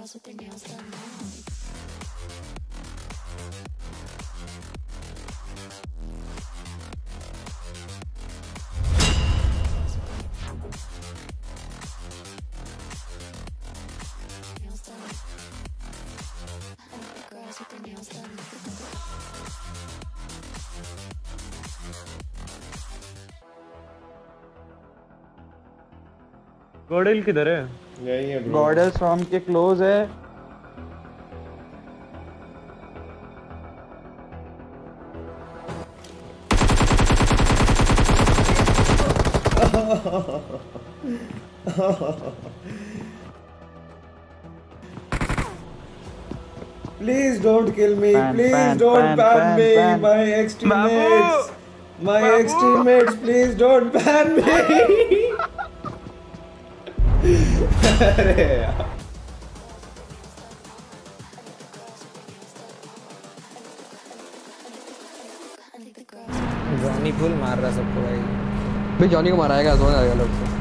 गॉडल किधर है? यही है ब्रो। गॉडल स्वाम के क्लोज है। Please don't kill me. Please don't ban me. My ex-teammates. My ex-teammates, please don't ban me. अरे यार। जॉनी फुल मार रहा सबको भाई। भाई जॉनी को माराएगा, समझ आएगा लोग से।